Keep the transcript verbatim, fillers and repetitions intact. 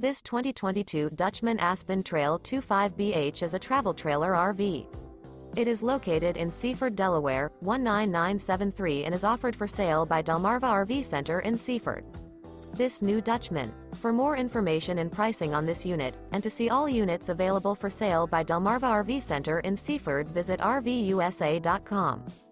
This twenty twenty-two Dutchmen Aspen Trail twenty-five B H is a travel trailer R V. It is located in Seaford, Delaware, one nine nine seven three and is offered for sale by Delmarva R V Center in Seaford. This new Dutchman. For more information and pricing on this unit, and to see all units available for sale by Delmarva R V Center in Seaford, visit R V U S A dot com.